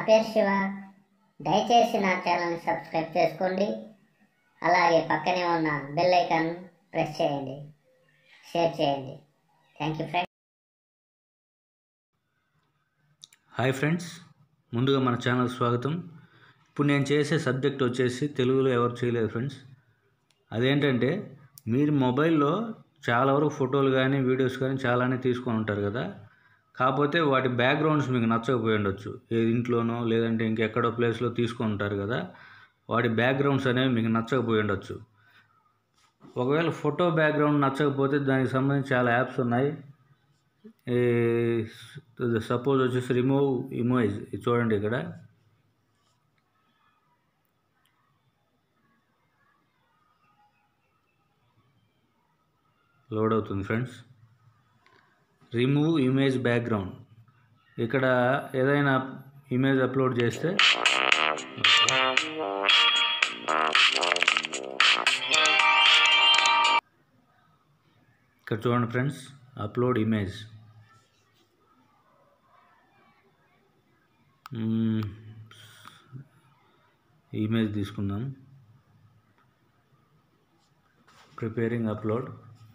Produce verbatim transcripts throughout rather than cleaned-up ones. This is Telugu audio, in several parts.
పేరు శివ. దయచేసి నా ఛానల్ని సబ్స్క్రైబ్ చేసుకోండి. అలాగే పక్కనే ఉన్న బెల్ ఐకాన్ ప్రెస్ చేయండి, షేర్ చేయండి. Thank you friends. Hi friends, ముందుగా మన ఛానల్ స్వాగతం. ఇప్పుడు నేను చేసే సబ్జెక్ట్ వచ్చేసి తెలుగులో ఎవరు చేయలేదు ఫ్రెండ్స్. అదేంటంటే, మీరు మొబైల్లో చాలా వరకు ఫోటోలు కానీ వీడియోస్ కానీ చాలానే తీసుకొని ఉంటారు కదా. కాకపోతే వాటి బ్యాక్గ్రౌండ్స్ మీకు నచ్చకపోయి ఉండొచ్చు. ఏ ఇంట్లోనో లేదంటే ఇంకెక్కడో ప్లేస్లో తీసుకొని ఉంటారు కదా. వాటి బ్యాక్గ్రౌండ్స్ అనేవి మీకు నచ్చకపోయి ఉండొచ్చు. ఒకవేళ ఫోటో బ్యాక్గ్రౌండ్ నచ్చకపోతే దానికి సంబంధించి చాలా యాప్స్ ఉన్నాయి. సపోజ్ వచ్చేసి రిమూవ్ ఇమేజ్, చూడండి ఇక్కడ. లోడ్ అవుతుంది ఫ్రెండ్స్. Remove image background. ఇక్కడ ఏదైనా ఇమేజ్ అప్లోడ్ చేస్తే ఇక్కడ చూడండి ఫ్రెండ్స్, అప్లోడ్ ఇమేజ్. ఇమేజ్ తీసుకుందాం. Preparing upload.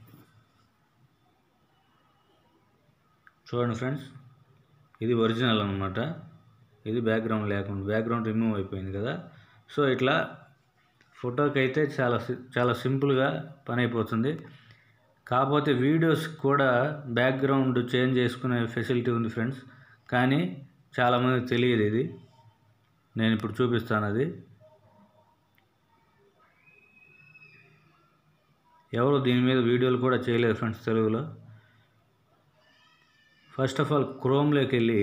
చూడండి ఫ్రెండ్స్, ఇది ఒరిజినల్ అనమాట. ఇది బ్యాక్గ్రౌండ్ లేకుండా, బ్యాక్గ్రౌండ్ రిమూవ్ అయిపోయింది కదా. సో ఇట్లా ఫోటోకి అయితే చాలా చాలా సింపుల్గా పని అయిపోతుంది. కాకపోతే వీడియోస్ కూడా బ్యాక్గ్రౌండ్ చేంజ్ చేసుకునే ఫెసిలిటీ ఉంది ఫ్రెండ్స్. కానీ చాలామందికి తెలియదు ఇది. నేను ఇప్పుడు చూపిస్తాను అది. ఎవరు దీని మీద వీడియోలు కూడా చేయలేదు ఫ్రెండ్స్ తెలుగులో. ఫస్ట్ ఆఫ్ ఆల్ క్రోమ్లోకి వెళ్ళి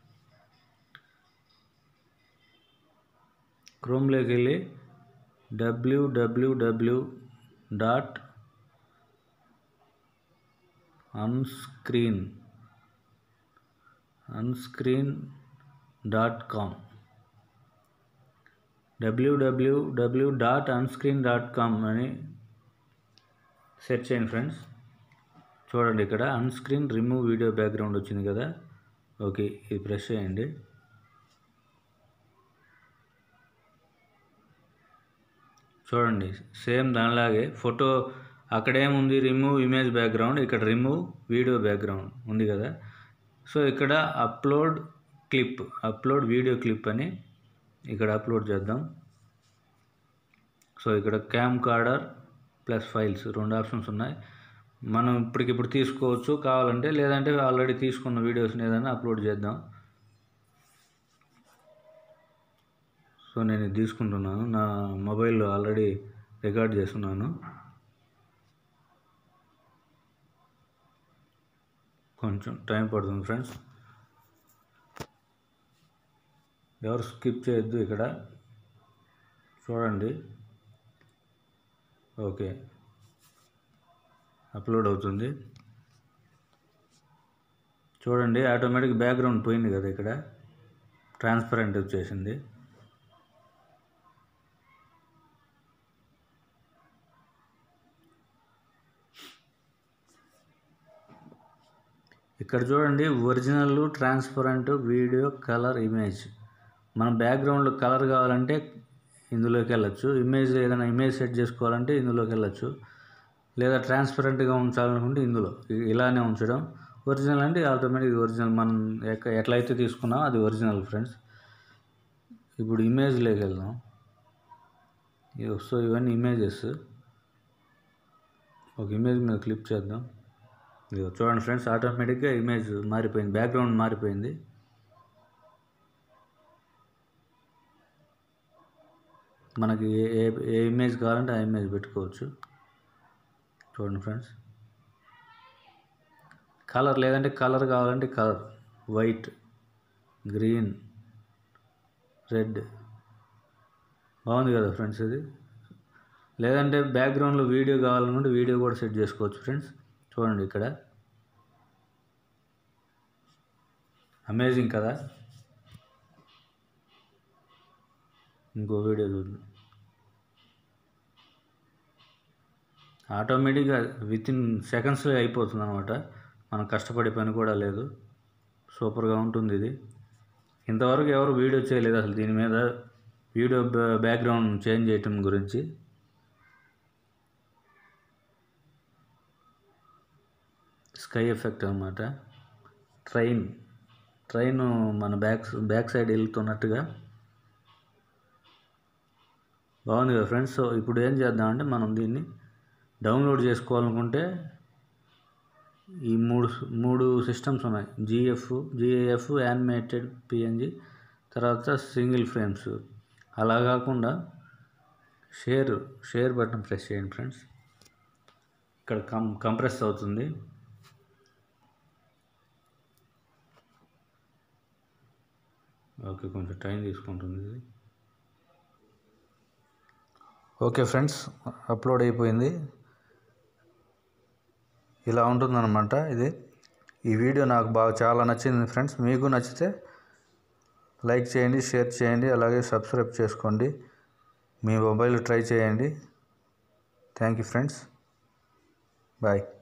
క్రోమ్లోకి వెళ్ళి W W W dot unscreen unscreen dot com W W W dot unscreen dot com అని సెర్చ్ చేయండి ఫ్రెండ్స్. చూడండి, ఇక్కడ అన్స్క్రీన్ రిమూవ్ వీడియో బ్యాక్గ్రౌండ్ వచ్చింది కదా. ఓకే, ఇది ప్రెస్ చేయండి. చూడండి, సేమ్ దానిలాగే ఫోటో అక్కడేముంది, రిమూవ్ ఇమేజ్ బ్యాక్గ్రౌండ్, ఇక్కడ రిమూవ్ వీడియో బ్యాక్గ్రౌండ్ ఉంది కదా. సో ఇక్కడ upload clip, upload video clip అని ఇక్కడ అప్లోడ్ చేద్దాం. సో ఇక్కడ క్యామ్ కార్డర్ ప్లస్ ఫైల్స్ రెండు ఆప్షన్స్ ఉన్నాయి. మనం ఇప్పటికిప్పుడు తీసుకోవచ్చు కావాలంటే, లేదంటే ఆల్రెడీ తీసుకున్న వీడియోస్ని ఏదైనా అప్లోడ్ చేద్దాం. సో నేను ఇది తీసుకుంటున్నాను, నా మొబైల్లో ఆల్రెడీ రికార్డ్ చేస్తున్నాను. కొంచెం టైం పడుతుంది ఫ్రెండ్స్, ఎవరు స్కిప్ చేయొద్దు. ఇక్కడ చూడండి, ఓకే అప్లోడ్ అవుతుంది. చూడండి, ఆటోమేటిక్ బ్యాక్గ్రౌండ్ పోయింది కదా, ఇక్కడ ట్రాన్స్పరెంట్ వచ్చేసింది. ఇక్కడ చూడండి, original, transparent, video, colour, image. మన బ్యాక్గ్రౌండ్లో కలర్ కావాలంటే ఇందులోకి వెళ్ళచ్చు. ఇమేజ్ ఏదైనా ఇమేజ్ సెట్ చేసుకోవాలంటే ఇందులోకి వెళ్ళచ్చు. లేదా ట్రాన్స్పరెంట్గా ఉంచాలనుకుంటే ఇందులో ఇలానే ఉంచడం. ఒరిజినల్ అంటే ఆటోమేటిక్ ఒరిజినల్, మనం ఎట్లయితే తీసుకున్నామో అది ఒరిజినల్ ఫ్రెండ్స్. ఇప్పుడు ఇమేజ్లోకి వెళ్దాం. సో ఇవన్నీ ఇమేజెస్. ఒక ఇమేజ్ మీద క్లిక్ చేద్దాం. ఇది చూడండి ఫ్రెండ్స్, ఆటోమేటిక్గా ఇమేజ్ మారిపోయింది, బ్యాక్గ్రౌండ్ మారిపోయింది. మనకి ఏ ఏ ఇమేజ్ కావాలంటే ఆ ఇమేజ్ పెట్టుకోవచ్చు. చూడండి ఫ్రెండ్స్, కలర్ లేదంటే కలర్ కావాలంటే కలర్, వైట్, గ్రీన్, రెడ్. బాగుంది కదా ఫ్రెండ్స్ ఇది. లేదంటే బ్యాక్గ్రౌండ్లో వీడియో కావాలనుకుంటే వీడియో కూడా సెట్ చేసుకోవచ్చు ఫ్రెండ్స్. చూడండి, ఇక్కడ అమేజింగ్ కదా. ఇంకో వీడియో చూద్దాం. ఆటోమేటిక్గా విత్ ఇన్ సెకండ్స్లో అయిపోతుంది అనమాట. మనం కష్టపడే పని కూడా లేదు. సూపర్గా ఉంటుంది ఇది. ఇంతవరకు ఎవరు వీడియో చేయలేదు అసలు దీని మీద, వీడియో బ్యాక్గ్రౌండ్ చేంజ్ చేయటం గురించి. స్కై ఎఫెక్ట్ అన్నమాట. ట్రైన్ ట్రైన్ మన బ్యాక్ బ్యాక్ సైడ్ వెళ్తున్నట్టుగా బాగుంది కదా ఫ్రెండ్స్. సో ఇప్పుడు ఏం చేద్దామంటే మనం దీన్ని డౌన్లోడ్ చేసుకోవాలనుకుంటే ఈ మూడు మూడు సిస్టమ్స్ ఉన్నాయి. జిఎఫ్ జిఏఎఫ్ యానిమేటెడ్ పిఎన్జి, తర్వాత సింగిల్ ఫ్రేమ్స్. అలా కాకుండా షేర్ షేర్ బటన్ ప్రెస్ చేయండి ఫ్రెండ్స్. ఇక్కడ కం కంప్రెస్ అవుతుంది. ఓకే, కొంచెం టైం తీసుకుంటుంది ఇది. ఓకే ఫ్రెండ్స్, అప్లోడ్ అయిపోయింది. ఇలా ఉంటుందన్నమాట ఇది. ఈ వీడియో నాకు బాగా చాలా నచ్చింది ఫ్రెండ్స్. మీకు నచ్చితే లైక్ చేయండి, షేర్ చేయండి, అలాగే సబ్స్క్రైబ్ చేసుకోండి. మీ మొబైల్ ట్రై చేయండి. Thank you friends. బాయ్.